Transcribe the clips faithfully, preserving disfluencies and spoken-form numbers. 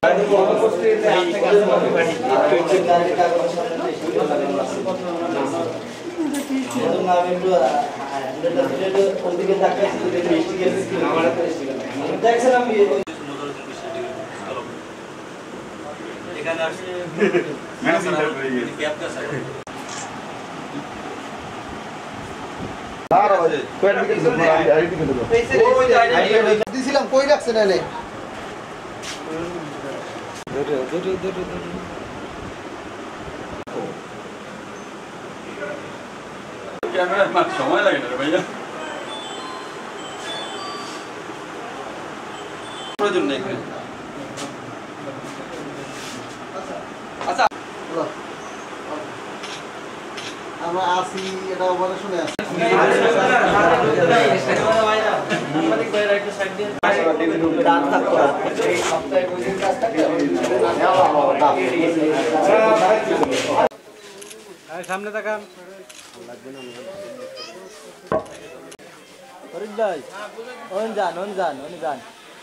দিছিলাম কই রাখছেন এনে ধরে ধরে ধরে ধরে ক্যামেরা মার সময় লাগে না রে ভাইয়া প্রয়োজন নেই আচ্ছা আমরা আসি এটা বলে শুনে আসি সামনে তাকান ফরিদ ভাই ওন যান ওন যান ওন যান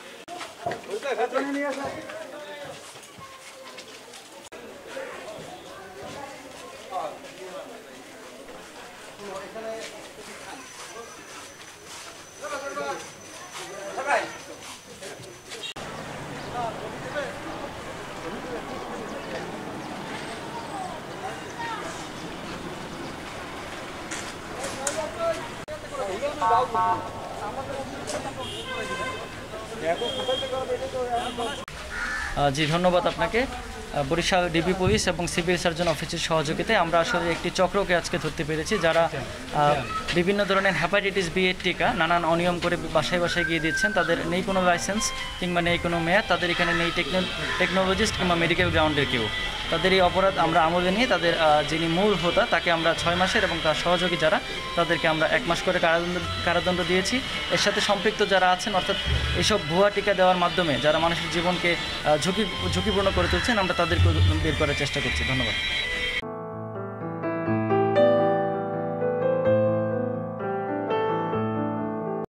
জি ধন্যবাদ আপনাকে। বরিশাল ডিবি পুলিশ এবং সিভিল সার্জন অফিসের সহযোগিতায় আমরা আসলে একটি চক্রকে আজকে ধরতে পেরেছি, যারা বিভিন্ন ধরনের হেপাটাইটিস বি এর টিকা নানান অনিয়ম করে বাসায় বাসায় গিয়ে দিচ্ছেন। তাদের নেই কোনো লাইসেন্স কিংবা নেই কোনো মেয়াদ, তাদের এখানে নেই টেকনোলজিস্ট কিংবা মেডিকেল গ্রাউন্ডের কেউ। তাদের এই অপরাধ আমরা আমলে নিয়ে তাদের যিনি মূল হোতা তাকে আমরা ছয় মাসের এবং তার সহযোগী যারা তাদেরকে আমরা এক মাস করে কারাদণ্ড কারাদণ্ড দিয়েছি। এর সাথে সম্পৃক্ত যারা আছেন অর্থাৎ এসব ভুয়া টিকা দেওয়ার মাধ্যমে যারা মানুষের জীবনকে ঝুঁকি ঝুঁকিপূর্ণ করে তুলছেন আমরা তাদেরকে বের করার চেষ্টা করছি। ধন্যবাদ।